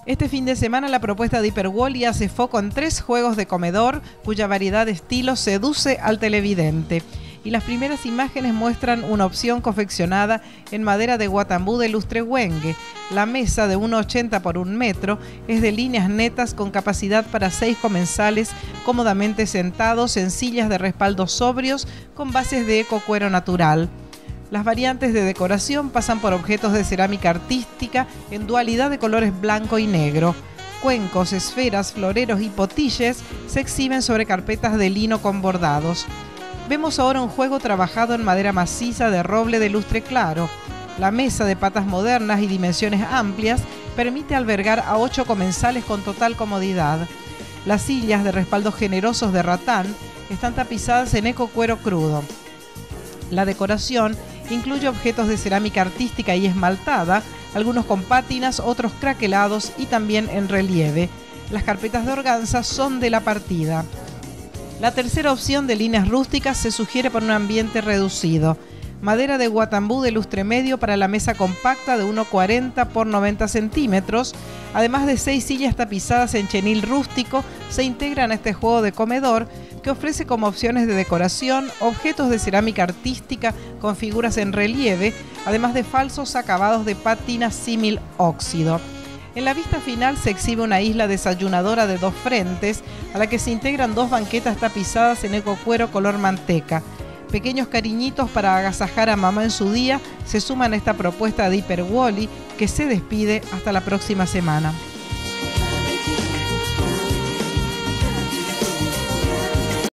Este fin de semana la propuesta de Hiperwally hace foco en 3 juegos de comedor cuya variedad de estilos seduce al televidente. Y las primeras imágenes muestran una opción confeccionada en madera de guatambú de lustre Wenge. La mesa de 1,80 por 1 metro es de líneas netas con capacidad para 6 comensales cómodamente sentados en sillas de respaldo sobrios con bases de ecocuero natural. Las variantes de decoración pasan por objetos de cerámica artística en dualidad de colores blanco y negro. Cuencos, esferas, floreros y potilles se exhiben sobre carpetas de lino con bordados. Vemos ahora un juego trabajado en madera maciza de roble de lustre claro. La mesa de patas modernas y dimensiones amplias permite albergar a 8 comensales con total comodidad. Las sillas de respaldos generosos de ratán están tapizadas en ecocuero crudo. La decoración incluye objetos de cerámica artística y esmaltada, algunos con pátinas, otros craquelados y también en relieve. Las carpetas de organza son de la partida. La tercera opción de líneas rústicas se sugiere por un ambiente reducido. Madera de guatambú de lustre medio para la mesa compacta de 1,40 por 90 centímetros. Además de 6 sillas tapizadas en chenil rústico, se integran a este juego de comedor que ofrece como opciones de decoración objetos de cerámica artística con figuras en relieve, además de falsos acabados de pátina símil óxido. En la vista final se exhibe una isla desayunadora de 2 frentes, a la que se integran 2 banquetas tapizadas en ecocuero color manteca. Pequeños cariñitos para agasajar a mamá en su día se suman a esta propuesta de Hiperwally, que se despide hasta la próxima semana.